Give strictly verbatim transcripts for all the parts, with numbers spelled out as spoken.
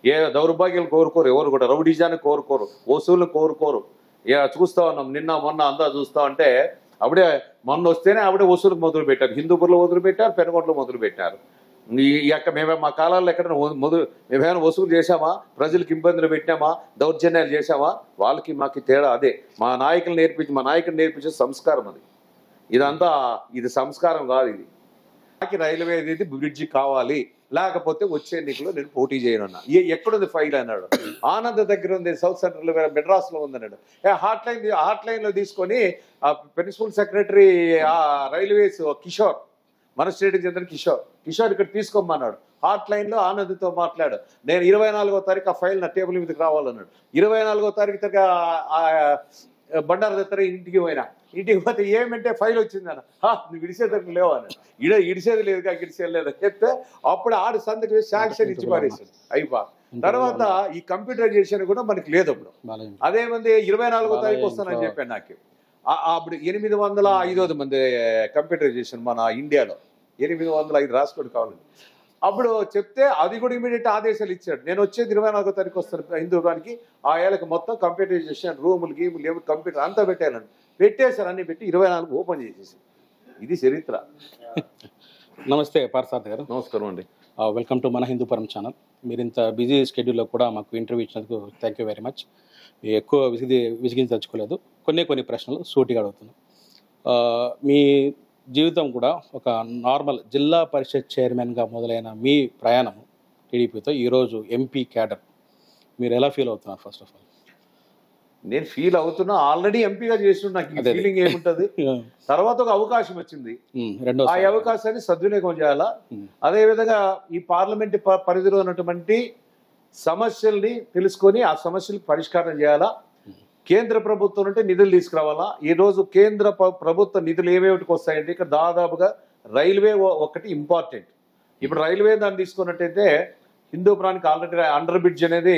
ఏ దౌర్భాగ్యాలు కోరుకోరు, ఎవరు కూడా రౌడీజాన్ని కోరుకోరు, వసూలు కోరుకోరు. ఇక చూస్తా ఉన్నాం, నిన్న మొన్న అంతా చూస్తా ఉంటే అప్పుడే మొన్న వస్తేనే అప్పుడే వసూలు మొదలు పెట్టారు. హిందూపూర్లో మొదలు పెట్టారు, పెనుగొండలో మొదలు పెట్టారు. ఈ యొక్క మేమే మా కాలాల్లో ఎక్కడ మొదలు మేమేమైనా వసూలు చేశామా, ప్రజలకు ఇబ్బందులు పెట్టామా, దౌర్జన్యాలు చేశామా? వాళ్ళకి మాకు తేడా అదే. మా నాయకులు నేర్పించి మా నాయకులు నేర్పించే సంస్కారం అది. ఇదంతా ఇది సంస్కారం కాదు. ఇది నాకు రైల్వే అనేది బ్రిడ్జి కావాలి, లేకపోతే వచ్చే ఎన్నికలో నేను పోటీ చేయనున్నా. ఏ ఎక్కడుంది ఫైల్ అన్నాడు. ఆనంద్ దగ్గర ఉంది, సౌత్ సెంట్రల్ మెడ్రాస్లో ఉందన్నాడు. హాట్ లైన్ హాట్ లైన్లో తీసుకొని ఆ ప్రిన్సిపల్ సెక్రటరీ ఆ రైల్వేస్ కిషోర్, మన స్టేట్కి చెందిన కిషోర్ కిషోర్ ఇక్కడ తీసుకోమన్నాడు. హాట్ లైన్లో ఆనంద్తో మాట్లాడు. నేను ఇరవై నాలుగో తారీఖు ఆ ఫైల్ నా టేబుల్ మీదకి రావాలన్నాడు. ఇరవై నాలుగో తారీఖు దగ్గర బండారు దగ్గర ఇంటికి పోయినా. ఇంటికి పోతే ఏమంటే ఫైల్ వచ్చిందన్న. నువ్వు ఇడిసేదకు లేవు అన్నాడు. ఇడ ఇడిసేది లేదు కాక ఇడిసేది లేదు చెప్తే అప్పుడు ఆడు సంతకు వేసి శాంక్షన్ ఇచ్చి పారేసాడు. అయిపో తర్వాత ఈ కంప్యూటరైజేషన్ కూడా మనకి లేదు అప్పుడు. అదేమంది ఇరవై నాలుగో తారీఖు వస్తానని చెప్పాను నాకు. అప్పుడు ఎనిమిది వందల ఐదోది మంది కంప్యూటరైజేషన్ మన ఇండియాలో ఎనిమిది వందల ఐదు రాసుకోవడం కావాలండి. అప్పుడు చెప్తే అది కూడా ఇమీడియట్ ఆదేశాలు ఇచ్చాడు. నేను వచ్చేది ఇరవై నాలుగో తారీఖు వస్తాను హిందూపానికి. ఆ ఏళ్ళకి మొత్తం కంప్యూటరైజేషన్ రూములు గీములు ఏమి కంప్యూటర్ అంతా పెట్టాను. పెట్టేశారు, అన్ని పెట్టి ఇరవై నాలుగు ఓపెన్ చేసేసి. ఇది చరిత్ర. నమస్తే పార్థసారథి గారు. నమస్కారం అండి. వెల్కమ్ టు మన హిందూపురం ఛానల్. మీరు ఇంత బిజీ షెడ్యూల్లో కూడా మాకు ఇంటర్వ్యూ ఇచ్చినందుకు థ్యాంక్ యూ వెరీ మచ్. ఎక్కువ విసిగి విసిగించదలుచుకోలేదు. కొన్ని కొన్ని ప్రశ్నలు సూటిగా అడుగుతున్నాం. మీ జీవితం కూడా ఒక నార్మల్ జిల్లా పరిషత్ చైర్మన్గా మొదలైన మీ ప్రయాణం టీడీపీతో ఈరోజు ఎంపీ క్యాడర్, మీరు ఎలా ఫీల్ అవుతున్నారు? ఫస్ట్ ఆఫ్ ఆల్ నేను ఫీల్ అవుతున్నా, ఆల్రెడీ ఎంపీగా చేస్తున్నా. నాకు ఫీలింగ్ ఏముంటుంది? తర్వాత ఒక అవకాశం వచ్చింది, ఆ అవకాశాన్ని సద్వినియోగం చేయాలా. అదేవిధంగా ఈ పార్లమెంట్ పరిధిలో ఉన్నటువంటి సమస్యల్ని తెలుసుకొని ఆ సమస్యలకు పరిష్కారం చేయాలా. కేంద్ర ప్రభుత్వం అంటే నిధులు తీసుకురావాలా. ఈరోజు కేంద్ర ప్రభుత్వ నిధులు ఏమేమిటికి వస్తాయంటే ఇక్కడ దాదాపుగా రైల్వే ఒకటి ఇంపార్టెంట్. ఇప్పుడు రైల్వే దాన్ని తీసుకున్నట్టయితే హిందూపురానికి ఆల్రెడీ అండర్ బ్రిడ్జ్ అనేది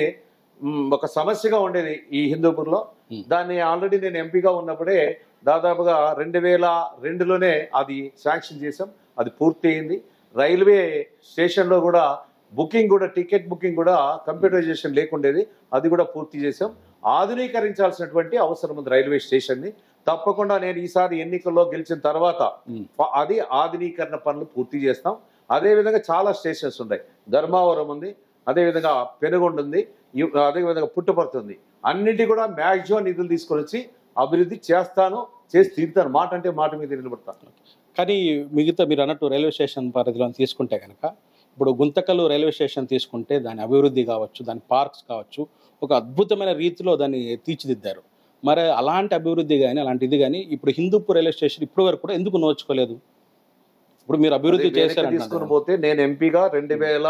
ఒక సమస్యగా ఉండేది ఈ హిందూపూర్లో. దాన్ని ఆల్రెడీ నేను ఎంపీగా ఉన్నప్పుడే దాదాపుగా రెండు వేల రెండులోనే అది శాంక్షన్ చేసాం. అది పూర్తి అయింది. రైల్వే స్టేషన్లో కూడా బుకింగ్ కూడా టికెట్ బుకింగ్ కూడా కంప్యూటరైజేషన్ లేకుండేది, అది కూడా పూర్తి చేసాం. ఆధునీకరించాల్సినటువంటి అవసరం ఉంది రైల్వే స్టేషన్ని. తప్పకుండా నేను ఈసారి ఎన్నికల్లో గెలిచిన తర్వాత అది ఆధునీకరణ పనులు పూర్తి చేస్తాం. అదేవిధంగా చాలా స్టేషన్స్ ఉన్నాయి. ధర్మావరం ఉంది, అదేవిధంగా పెనుగొండ ఉంది, అదేవిధంగా పుట్టపర్తి ఉంది. అన్నింటి కూడా మ్యాక్సిమం నిధులు తీసుకొని వచ్చి అభివృద్ధి చేస్తాను, చేసి తీరుతాను. మాట అంటే మాట మీద నిలబడతాను. కానీ మిగతా మీరు అన్నట్టు రైల్వే స్టేషన్ పరిధిలో తీసుకుంటే కనుక ఇప్పుడు గుంతకల్లు రైల్వే స్టేషన్ తీసుకుంటే దాని అభివృద్ధి కావచ్చు, దాని పార్క్స్ కావచ్చు, ఒక అద్భుతమైన రీతిలో దాన్ని తీర్చిదిద్దారు. మరి అలాంటి అభివృద్ధి కానీ అలాంటి ఇది కానీ ఇప్పుడు హిందూపూర్ రైల్వే స్టేషన్ ఇప్పటి వరకు కూడా ఎందుకు నోచుకోలేదు? ఇప్పుడు మీరు అభివృద్ధి చేశారు. తీసుకుని పోతే నేను ఎంపీగా రెండు వేల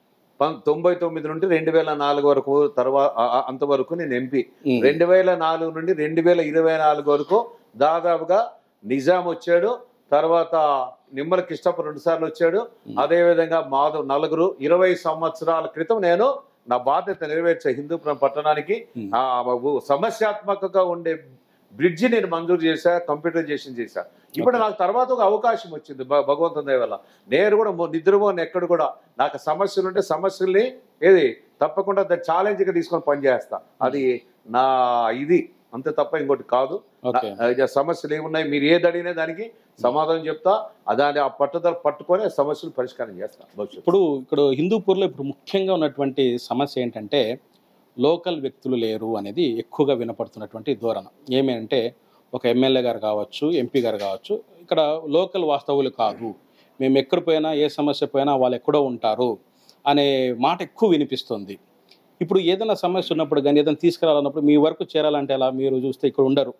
తొంభై తొమ్మిది నుండి రెండు వేల నాలుగు వరకు తర్వాత అంతవరకు నేను ఎంపీ. రెండు వేల నాలుగు నుండి రెండు వేల ఇరవై నాలుగు వరకు దాదాపుగా నిజాం వచ్చాడు, తర్వాత నిమ్మల కృష్ణప్ప రెండు సార్లు వచ్చాడు, అదేవిధంగా మాధవ్ నలుగురు. ఇరవై సంవత్సరాల క్రితం నేను నా బాధ్యత నెరవేర్చా హిందూపురం పట్టణానికి. ఆ సమస్యాత్మకంగా ఉండే బ్రిడ్జి నేను మంజూరు చేశా, కంప్యూటరైజేషన్ చేశా. ఇప్పుడు నాకు తర్వాత ఒక అవకాశం వచ్చింది భగవంతుని దయ వల్ల. నేను కూడా నిద్రపోను ఎక్కడ కూడా. నాకు సమస్యలు ఉంటే సమస్యల్ని ఏది తప్పకుండా దాన్ని ఛాలెంజ్గా తీసుకొని పనిచేస్తా. అది నా ఇది అంతే తప్ప ఇంకోటి కాదు. సమస్యలు ఏమున్నాయి మీరు ఏది అడిగినా దానికి సమాధానం చెప్తా. దాని ఆ పట్టుదల పట్టుకొని సమస్యలు పరిష్కారం చేస్తా. ఇప్పుడు ఇక్కడ హిందూపూర్లో ఇప్పుడు ముఖ్యంగా ఉన్నటువంటి సమస్య ఏంటంటే లోకల్ వ్యక్తులు లేరు అనేది ఎక్కువగా వినపడుతున్నటువంటి ధోరణ. ఏమేంటే ఒక ఎమ్మెల్యే గారు కావచ్చు, ఎంపీ గారు కావచ్చు, ఇక్కడ లోకల్ వాస్తవులు కాదు, మేము ఎక్కడ పోయినా ఏ సమస్య పోయినా వాళ్ళు ఎక్కడో ఉంటారు అనే మాట ఎక్కువ వినిపిస్తుంది. ఇప్పుడు ఏదైనా సమస్య ఉన్నప్పుడు కానీ ఏదైనా తీసుకురావాలన్నప్పుడు మీ వరకు చేరాలంటే ఎలా? మీరు చూస్తే ఇక్కడ ఉండరు,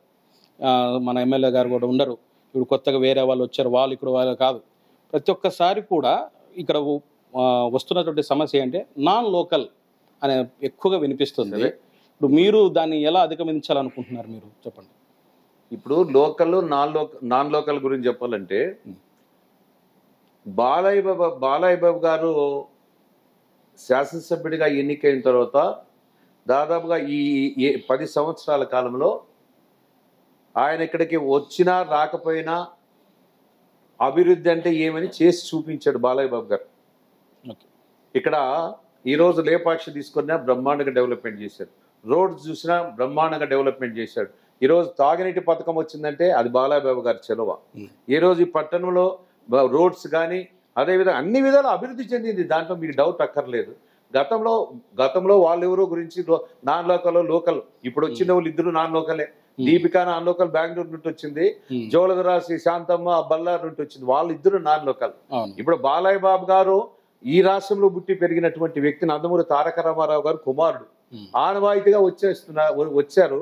మన ఎమ్మెల్యే గారు కూడా ఉండరు, ఇప్పుడు కొత్తగా వేరే వాళ్ళు వచ్చారు, వాళ్ళు ఇక్కడ వాళ్ళు కాదు. ప్రతి ఒక్కసారి కూడా ఇక్కడ వస్తున్నటువంటి సమస్య ఏంటంటే నాన్ లోకల్ అనే ఎక్కువగా వినిపిస్తుంది. ఇప్పుడు మీరు దాన్ని ఎలా అధిగమించాలనుకుంటున్నారు? మీరు చెప్పండి. ఇప్పుడు local non local non local గురించి చెప్పాలంటే బాలయ్య బాబు బాలయ్య బాబు గారు శాసనసభ్యుడిగా ఎన్నికైన తర్వాత దాదాపుగా ఈ పది సంవత్సరాల కాలంలో ఆయన ఇక్కడికి వచ్చినా రాకపోయినా అభివృద్ధి అంటే ఏమని చేసి చూపించాడు బాలయ్య బాబు గారు. ఇక్కడ ఈ రోజు లేపాక్షి తీసుకున్నా బ్రహ్మాండంగా డెవలప్మెంట్ చేశారు. రోడ్స్ చూసినా బ్రహ్మాండంగా డెవలప్మెంట్ చేశాడు. ఈ రోజు తాగునీటి పథకం వచ్చిందంటే అది బాలయ్యబాబు గారి చెలవ. ఈ రోజు ఈ పట్టణంలో రోడ్స్ కానీ అదేవిధంగా అన్ని విధాలు అభివృద్ధి చెందింది, దాంట్లో మీకు డౌట్ అక్కర్లేదు. గతంలో గతంలో వాళ్ళు ఎవరో గురించి నాన్ లోకల్ లోకల్ ఇప్పుడు వచ్చిన వాళ్ళు ఇద్దరు నాన్ లోకలే. దీపికా నాన్ లోకల్ బెంగళూరు నుండి వచ్చింది, జోలదరాశి శాంతమ్మ బళ్ళారు నుండి వచ్చింది, వాళ్ళు ఇద్దరు నాన్ లోకల్. ఇప్పుడు బాలయ్య బాబు గారు ఈ రాష్ట్రంలో పుట్టి పెరిగినటువంటి వ్యక్తి నందమూరి తారక రామారావు గారు కుమారుడు, ఆనవాయితీగా వచ్చేస్తున్నా వచ్చారు.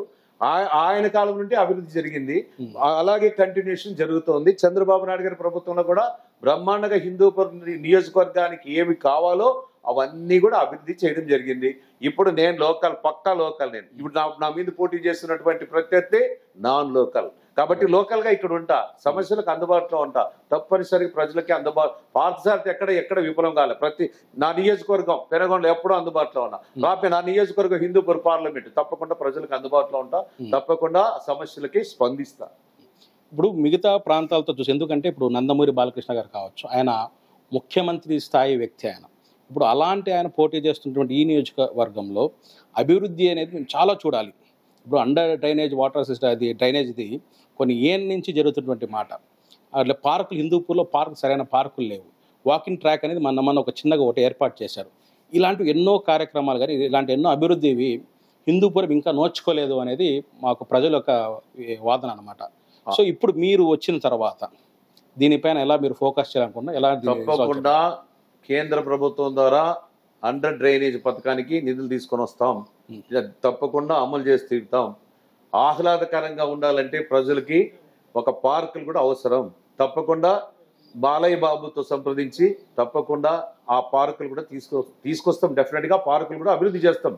ఆయన కాలం నుండి అభివృద్ధి జరిగింది, అలాగే కంటిన్యూషన్ జరుగుతోంది. చంద్రబాబు నాయుడు గారి ప్రభుత్వంలో కూడా బ్రహ్మాండంగా హిందూపురం నియోజకవర్గానికి ఏమి కావాలో అవన్నీ కూడా అభివృద్ధి చేయడం జరిగింది. ఇప్పుడు నేను లోకల్, పక్కా లోకల్. నేను ఇప్పుడు నా నా మీద పోటీ చేస్తున్నటువంటి ప్రత్యర్థి నాన్ లోకల్, కాబట్టి లోకల్ గా ఇక్కడ ఉంటా, సమస్యలకు అందుబాటులో ఉంటా, తప్పనిసరిగా ప్రజలకి అందుబాటు. పార్థసారథి ఎక్కడ ఎక్కడ విఫలం కాలే, ప్రతి నా నియోజకవర్గం పెనగొండలో ఎప్పుడూ అందుబాటులో ఉన్నా. కాబట్టి నా నియోజకవర్గం హిందూపూర్ పార్లమెంట్ తప్పకుండా ప్రజలకు అందుబాటులో ఉంటా, తప్పకుండా సమస్యలకి స్పందిస్తా. ఇప్పుడు మిగతా ప్రాంతాలతో చూసి, ఎందుకంటే ఇప్పుడు నందమూరి బాలకృష్ణ గారు కావచ్చు, ఆయన ముఖ్యమంత్రి స్థాయి వ్యక్తి. ఆయన ఇప్పుడు అలాంటి ఆయన పోటీ చేస్తున్నటువంటి ఈ నియోజకవర్గంలో అభివృద్ధి అనేది మేము చాలా చూడాలి. ఇప్పుడు అండర్ డ్రైనేజ్ వాటర్ సిస్టమ్, అది డ్రైనేజ్ది కొన్ని ఏళ్ళ నుంచి జరుగుతున్నటువంటి మాట. అట్లా పార్కులు, హిందూపూర్లో పార్కు సరైన పార్కులు లేవు. వాకింగ్ ట్రాక్ అనేది మన మన ఒక చిన్నగా ఒకటి ఏర్పాటు చేశారు. ఇలాంటి ఎన్నో కార్యక్రమాలు కానీ ఇలాంటి ఎన్నో అభివృద్ధివి హిందూపురం ఇంకా నోచుకోలేదు అనేది మాకు ప్రజల యొక్క వాదన అనమాట. సో ఇప్పుడు మీరు వచ్చిన తర్వాత దీనిపైన ఎలా మీరు ఫోకస్ చేయాలనుకున్నా, ఎలా? తప్పకుండా కేంద్ర ప్రభుత్వం ద్వారా అండర్ డ్రైనేజ్ పథకానికి నిధులు తీసుకొని వస్తాం, తప్పకుండా అమలు చేసి తీరుతాం. ఆహ్లాదకరంగా ఉండాలంటే ప్రజలకి ఒక పార్కులు కూడా అవసరం. తప్పకుండా బాలయ్య బాబుతో సంప్రదించి తప్పకుండా ఆ పార్కులు కూడా తీసుకొ తీసుకొస్తాం డెఫినెట్ గా పార్కులు కూడా అభివృద్ధి చేస్తాం.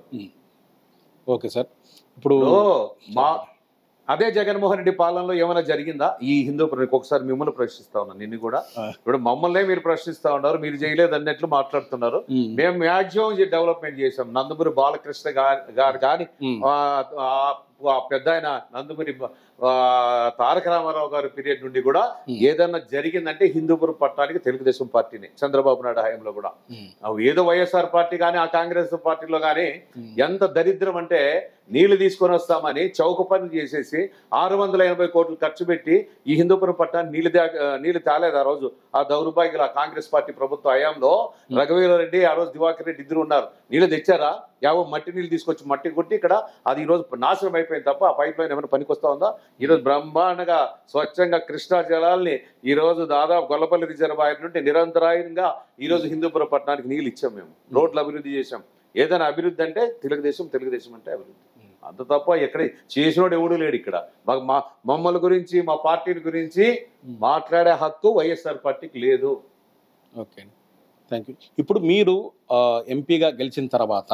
Okay sir. ఇప్పుడు మా అదే జగన్మోహన్ రెడ్డి పాలనలో ఏమైనా జరిగిందా ఈ హిందూపురానికి? ఒకసారి మిమ్మల్ని ప్రశ్నిస్తా ఉన్నాను, నిన్ను కూడా. ఇప్పుడు మమ్మల్నే మీరు ప్రశ్నిస్తా ఉన్నారు, మీరు చేయలేదు అన్నట్లు మాట్లాడుతున్నారు. మేము మ్యాక్సిమం డెవలప్మెంట్ చేసాం. నందమూరి బాలకృష్ణ గారు కానీ, పెద్ద ఆయన నందమూరి తారక రామారావు గారి పీరియడ్ నుండి కూడా ఏదన్నా జరిగిందంటే హిందూపురం పట్టణానికి తెలుగుదేశం పార్టీని, చంద్రబాబు నాయుడు హయాంలో కూడా. ఏదో వైఎస్ఆర్ పార్టీ కానీ ఆ కాంగ్రెస్ పార్టీలో కానీ ఎంత దరిద్రం అంటే నీళ్లు తీసుకొని వస్తామని చౌక పనులు చేసేసి ఆరు వందల ఎనభై కోట్లు ఖర్చు పెట్టి ఈ హిందూపురం పట్టణాన్ని నీళ్లు నీళ్లు తేలేదు ఆ రోజు. ఆ దౌర్భాగ్యుల కాంగ్రెస్ పార్టీ ప్రభుత్వ హయాంలో రఘువీర రెడ్డి, ఆ రోజు దివాకర్ రెడ్డి ఇద్దరు ఉన్నారు. నీళ్లు తెచ్చారా? యావో మట్టి నీళ్ళు తీసుకొచ్చి మట్టి కొట్టి ఇక్కడ అది ఈ రోజు నాశనం అయిపోయింది తప్ప ఆ పైప్ లైన్ ఏమైనా పనికొస్తా ఉందా? ఈ రోజు బ్రహ్మాండంగా స్వచ్ఛంగా కృష్ణా జలాల్ని ఈ రోజు దాదాపు గొల్లపల్లి రిజర్వాయర్ నుండి నిరంతరాయంగా ఈ రోజు హిందూపురం పట్టణానికి నీళ్ళు ఇచ్చాం. మేము రోడ్లు అభివృద్ధి చేశాం. ఏదైనా అభివృద్ధి అంటే తెలుగుదేశం, తెలుగుదేశం అంటే అభివృద్ధి, అంత తప్ప ఎక్కడ చేసినోడు ఎవడు లేడు ఇక్కడ. మా మమ్మల్ని గురించి, మా పార్టీని గురించి మాట్లాడే హక్కు వైఎస్ఆర్ పార్టీకి లేదు. Okay, thank you. ఇప్పుడు మీరు ఎంపీగా గెలిచిన తర్వాత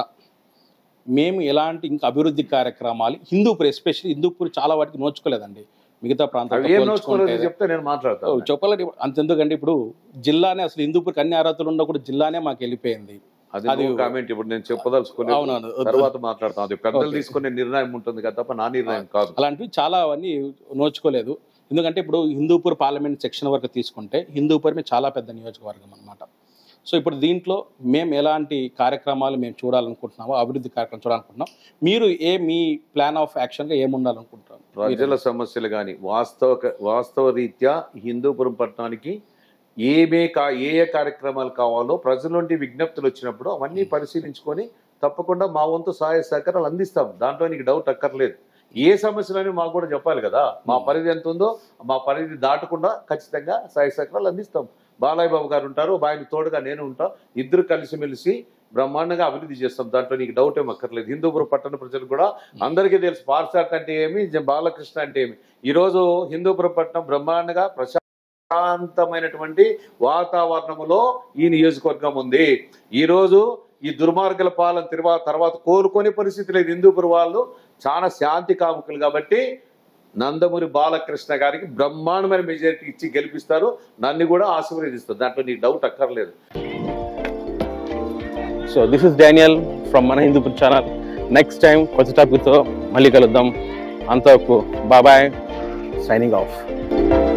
మేము ఎలాంటి ఇంకా అభివృద్ధి కార్యక్రమాలు హిందూపూర్, ఎస్పెషల్లీ హిందూపూర్ చాలా వాటికి నోచుకోలేదండి, మిగతా ప్రాంతాలు చెప్తే నేను మాట్లాడతాను. చెప్పాలంటే అంతెందుకంటే ఇప్పుడు జిల్లానే అసలు హిందూపూర్కి అన్ని అర్హతలు ఉన్నా కూడా జిల్లానే మాకు వెళ్ళిపోయింది. అది కామెంట్ ఇప్పుడు నేను చెప్పదలుచుకున్నాను, తర్వాత మాట్లాడతాను. అది పెద్దలు తీసుకునే నిర్ణయం ఉంటుంది కదా తప్ప నా నిర్ణయం కాదు. అలాంటివి చాలా అవన్నీ నోచుకోలేదు. ఎందుకంటే ఇప్పుడు హిందూపూర్ పార్లమెంట్ సెక్షన్ వరకు తీసుకుంటే హిందూపూర్ మీద చాలా పెద్ద నియోజకవర్గం అనమాట. సో ఇప్పుడు దీంట్లో మేము ఎలాంటి కార్యక్రమాలు మేము చూడాలనుకుంటున్నామో, అభివృద్ధి కార్యక్రమం చూడాలనుకుంటున్నాం, మీరు ఏ మీ ప్లాన్ ఆఫ్ యాక్షన్గా ఏముండాలనుకుంటున్నారు? ప్రజల సమస్యలు కానీ వాస్తవ వాస్తవ రీత్యా హిందూపురం పట్టణానికి ఏమే కా ఏ ఏ కార్యక్రమాలు కావాలో ప్రజల నుండి విజ్ఞప్తులు వచ్చినప్పుడు అవన్నీ పరిశీలించుకొని తప్పకుండా మా వంతు సహాయ సహకారాలు అందిస్తాం. దాంట్లో నీకు డౌట్ అక్కర్లేదు. ఏ సమస్యలని మాకు కూడా చెప్పాలి కదా, మా పరిధి ఎంత ఉందో మా పరిధి దాటకుండా ఖచ్చితంగా సహాయ సహకారాలు అందిస్తాం. బాలయ్య బాబు గారు ఉంటారు, ఆయన తోడుగా నేను ఉంటా, ఇద్దరు కలిసిమెలిసి బ్రహ్మాండంగా అభివృద్ధి చేస్తాం. దాంట్లో నీకు డౌట్ ఏం అక్కర్లేదు. హిందూపురం పట్టణ ప్రజలు కూడా అందరికీ తెలుసు పార్సాట్ అంటే ఏమి, బాలకృష్ణ అంటే ఏమి. ఈరోజు హిందూపురం పట్టణం బ్రహ్మాండంగా ప్రశాంతమైనటువంటి వాతావరణంలో ఈ నియోజకవర్గం ఉంది. ఈరోజు ఈ దుర్మార్గుల పాలన తర్వాత తర్వాత కోలుకునే పరిస్థితి లేదు. హిందూపురం వాళ్ళు చాలా శాంతి కాముకులు కాబట్టి నందమూరి బాలకృష్ణ గారికి బ్రహ్మాండమైన మెజారిటీ ఇచ్చి గెలిపిస్తారు, నన్ను కూడా ఆశీర్వదిస్తారు. దాంట్లో నీకు డౌట్ అక్కర్లేదు. So this is Daniel from మన హిందూపూర్ ఛానల్. నెక్స్ట్ టైం కొత్త టాపిక్తో మళ్ళీ కలుద్దాం. అంతవరకు బాబాయ్, సైనింగ్ ఆఫ్.